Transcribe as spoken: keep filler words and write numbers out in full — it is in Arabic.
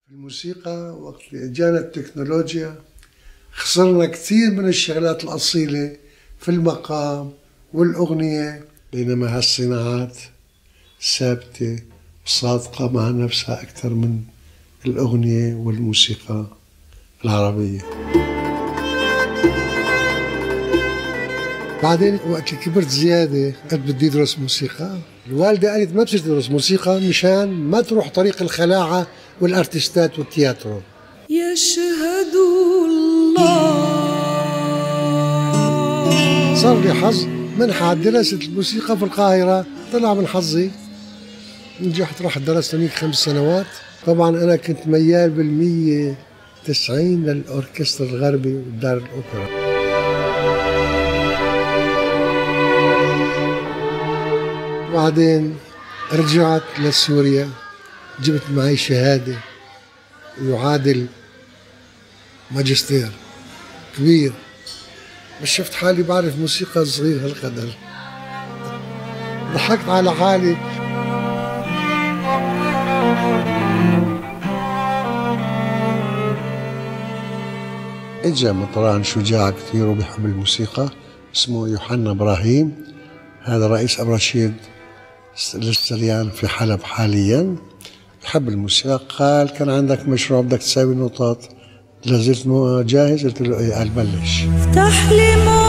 في الموسيقى وقت اللي اجانا التكنولوجيا خسرنا كثير من الشغلات الأصيلة في المقام والأغنية، بينما هالصناعات ثابتة وصادقة مع نفسها أكثر من الأغنية والموسيقى العربية. بعدين وقت اللي كبرت زيادة قلت بدي أدرس موسيقى، الوالدة قالت ما بصير تدرس موسيقى مشان ما تروح طريق الخلاعة والارتستات والتياترو. يشهد الله. صار لي حظ منحة دراسة الموسيقى في القاهرة، طلع من حظي نجحت، رحت درست هنيك خمس سنوات. طبعا أنا كنت ميال بالمية تسعين للأوركسترا الغربي ودار الأوبرا. بعدين رجعت لسوريا، جبت معي شهادة يعادل ماجستير كبير، بس شفت حالي بعرف موسيقى صغير هالقدر، ضحكت على حالي. اجا مطران شجاع كثير وبيحب الموسيقى اسمه يوحنا ابراهيم، هذا رئيس ابرشيد للسريان في حلب حاليا، بحب الموسيقى. قال كان عندك مشروع بدك تساوي نوتات، لازلت جاهز؟ قلت له ايه. قال بلش. افتح لي